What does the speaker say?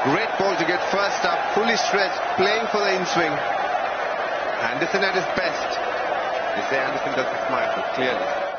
Great ball to get first up, fully stretched, playing for the in-swing. Anderson at his best. They say Anderson doesn't smile, but clearly